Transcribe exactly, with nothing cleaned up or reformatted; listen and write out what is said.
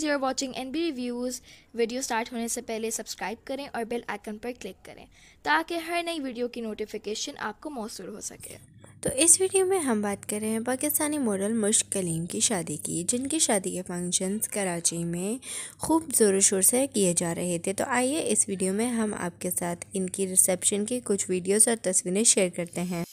You are watching NB reviews. Video start होने से पहले सब्सक्राइब करें और बेल आइकन पर क्लिक करें ताकि हर नई वीडियो की नोटिफिकेशन आपको मौसूल हो सके। तो इस वीडियो में हम बात कर रहे हैं पाकिस्तानी मॉडल मुश्क कलीम की शादी की, जिनकी शादी के फंक्शंस कराची में खूब ज़ोर शोर से किए जा रहे थे। तो आइए इस वीडियो में हम आपके साथ इनकी रिसेप्शन की कुछ वीडियोस और तस्वीरें शेयर करते हैं।